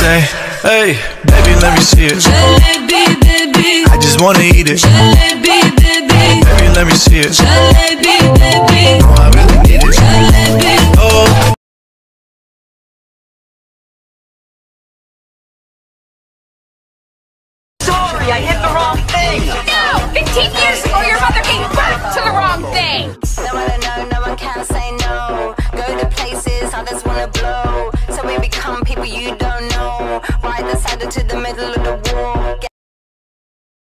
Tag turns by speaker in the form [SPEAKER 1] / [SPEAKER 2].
[SPEAKER 1] say, hey, baby, let me see it.
[SPEAKER 2] Jalebi, baby,
[SPEAKER 1] I just wanna eat it.
[SPEAKER 2] jalebi, baby,
[SPEAKER 1] Baby, let me see it.
[SPEAKER 2] jalebi, baby,
[SPEAKER 1] Oh, I really need it.
[SPEAKER 2] jalebi.
[SPEAKER 1] Oh.
[SPEAKER 3] Sorry, I hit the wrong thing.
[SPEAKER 4] No! 15 years ago, your mother gave birth to the wrong thing!
[SPEAKER 5] No one can say no.